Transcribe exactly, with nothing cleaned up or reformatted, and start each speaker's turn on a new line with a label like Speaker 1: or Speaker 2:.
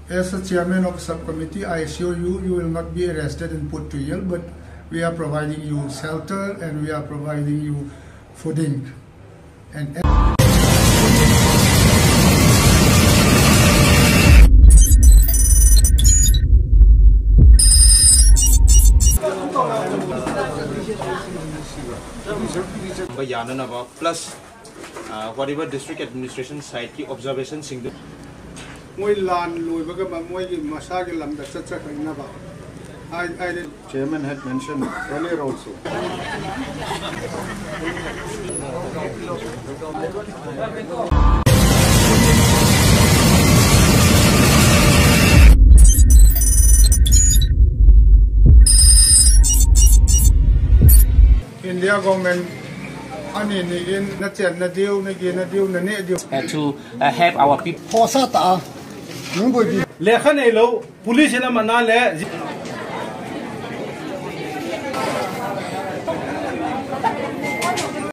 Speaker 1: As a chairman of subcommittee, I assure you, you will not be arrested and put to jail, but we are providing you shelter and we are providing you fooding. And
Speaker 2: plus uh, whatever district administration side ki observation sing the
Speaker 1: moi lan loi baga ma moi gi masa gi lam da cha cha kaina ba I I
Speaker 3: chairman had mentioned earlier also.
Speaker 1: India government ani ni in na chen na deal na gi na deal na ne deal
Speaker 4: to uh, help our people.
Speaker 1: Posa ta nung boi bi
Speaker 5: lekhan elo police na mana le